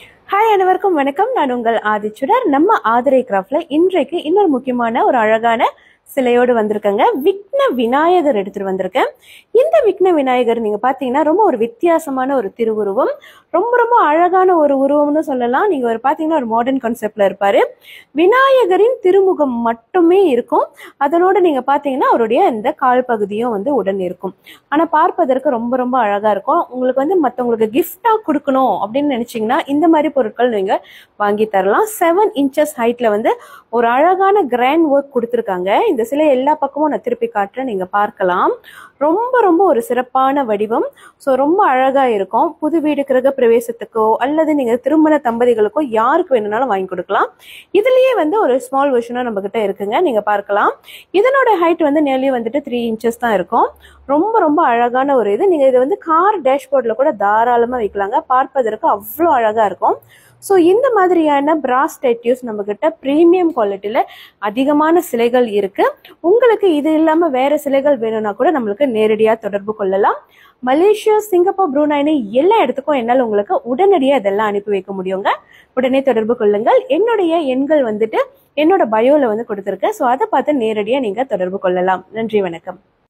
Hi அனைவருக்கும் வணக்கம். நான் உங்கள் ஆதிச்சுடர். நம்ம ஆதிரை கிராஃப்ட்ல இன்றைக்கு இன்னொரு முக்கியமான ஒரு அழகான சிலையோடு வந்திருக்கேங்க. விக்ன விநாயகர் எடுத்துட்டு வந்திருக்கேன். இந்த விக்ன விநாயகர் நீங்க பாத்தீங்கன்னா ரொம்ப ஒரு வித்தியாசமான ஒரு திருவுருவம், ரொம்ப ரொம்ப அழகான ஒரு உருவம்னு சொல்லலாம். நீங்க ஒரு பாத்தீங்கன்னா ஒரு மாடர்ன் கான்செப்ட்ல இருப்பாரு. விநாயகரின் திருமுகம் மட்டுமே இருக்கும். அதனோட நீங்க பாத்தீங்கன்னா அவருடைய இந்த கால் பகுதியும் உடன் இருக்கும். ஆனா பார்ப்பதற்கு ரொம்ப ரொம்ப அழகா இருக்கும். உங்களுக்கு மத்தவங்களுக்கு கிஃப்டா கொடுக்கணும் அப்படின்னு நினைச்சீங்கன்னா இந்த மாதிரி பொருட்கள் நீங்க வாங்கி தரலாம். 7 inches ஹைட்ல ஒரு அழகான கிராண்ட் ஒர்க் கொடுத்துருக்காங்க. இந்த சிலை எல்லா பக்கமும் நான் திருப்பி காட்டுறேன், நீங்க பார்க்கலாம். ரொம்ப ரொம்ப ஒரு சிறப்பான வடிவம். ஸோ ரொம்ப அழகா இருக்கும். புது வீடு கிரக பிரவேசத்துக்கோ அல்லது நீங்க திருமண தம்பதிகளுக்கோ யாருக்கு வேணும்னாலும் வாங்கி கொடுக்கலாம். இதுலயே ஒரு ஸ்மால் வெர்ஷனும் நம்ம கிட்ட இருக்குங்க, நீங்க பார்க்கலாம். இதனோட ஹைட் நியர்லி 3 inches தான் இருக்கும். ரொம்ப ரொம்ப அழகான ஒரு இது. நீங்க இது கார் டேஷ்போர்ட்ல கூட தாராளமா வைக்கலாங்க. பார்ப்பதற்கு அவ்வளோ அழகா இருக்கும். ஸோ இந்த மாதிரியான பிராஸ் ஸ்டாட்யூஸ் நம்ம கிட்ட பிரீமியம் குவாலிட்டியில அதிகமான சிலைகள் இருக்கு. உங்களுக்கு இது இல்லாம வேற சிலைகள் வேணும்னா கூட நம்மளுக்கு நேரடியா தொடர்பு கொள்ளலாம். மலேசியா, சிங்கப்பூர், ப்ரூனைனு எல்லா இடத்துக்கும் என்னால் உங்களுக்கு உடனடியாக இதெல்லாம் அனுப்பி வைக்க முடியுங்க. உடனே தொடர்பு கொள்ளுங்கள். என்னுடைய எண்கள் என்னோட பயோல கொடுத்துருக்கேன். ஸோ அதை பார்த்து நேரடியாக நீங்க தொடர்பு கொள்ளலாம். நன்றி, வணக்கம்.